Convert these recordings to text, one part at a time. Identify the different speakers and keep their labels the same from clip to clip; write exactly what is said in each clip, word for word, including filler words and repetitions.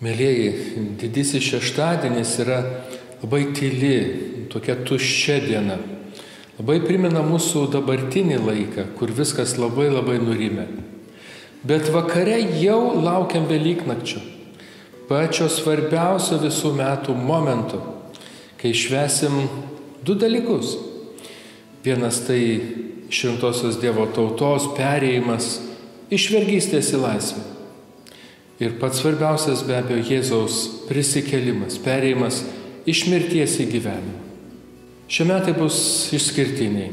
Speaker 1: Mėlieji, didysis šeštadienis yra labai tyli, tokia tuščia diena. Labai primena mūsų dabartinį laiką, kur viskas labai labai nurimę. Bet vakare jau laukiam Velyknakčio, pačio svarbiausio visų metų momento, kai švęsim du dalykus. Vienas tai išrinktosios Dievo tautos perėjimas iš vergystės į laisvę. Ir pats svarbiausias be abejo Jėzaus prisikėlimas, perėjimas iš mirties į gyvenimą. Šie metai bus išskirtiniai.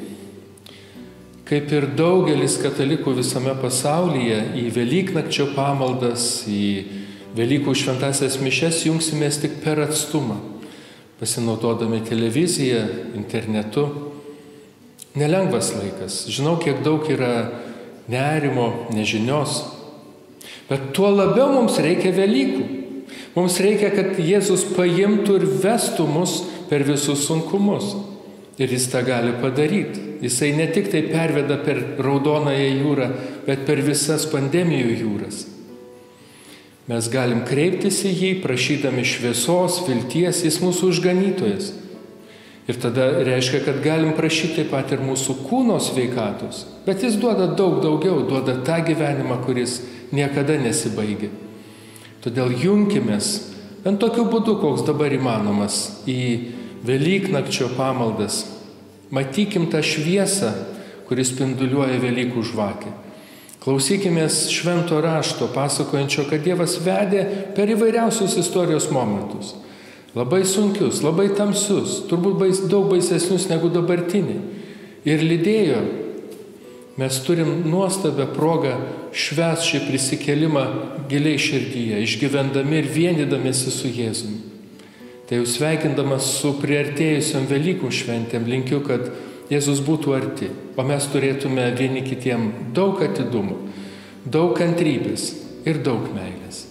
Speaker 1: Kaip ir daugelis katalikų visame pasaulyje, į Velyknakčio pamaldas, į Velykų šventąsias mišias jungsimės tik per atstumą, pasinaudodami televiziją, internetu. Nelengvas laikas. Žinau, kiek daug yra nerimo, nežinios. Bet tuo labiau mums reikia Velykų. Mums reikia, kad Jėzus paimtų ir vestų mus per visus sunkumus. Ir jis tą gali padaryti. Jisai ne tik tai perveda per Raudonąją jūrą, bet per visas pandemijų jūras. Mes galim kreiptis į jį, prašydami šviesos, vilties, jis mūsų išganytojas. Ir tada reiškia, kad galim prašyti taip pat ir mūsų kūno sveikatos. Bet jis duoda daug daugiau, duoda tą gyvenimą, kuris niekada nesibaigia. Todėl junkimės, bent tokiu būdu, koks dabar įmanomas, į Velyknakčio pamaldas. Matykim tą šviesą, kuris spinduliuoja Velykų žvakę. Klausykimės švento rašto, pasakojančio, kad Dievas vedė per įvairiausius istorijos momentus. Labai sunkius, labai tamsius, turbūt bais, daug baisesnius negu dabartiniai. Ir lydėjo. Mes turim nuostabią progą švęsti šį prisikėlimą giliai širdyje, išgyvendami ir vienydamėsi su Jėzumi. Tai jau sveikindamas su priartėjusiam Velykų šventėm linkiu, kad Jėzus būtų arti, o mes turėtume vieni kitiem daug atidumo, daug kantrybės ir daug meilės.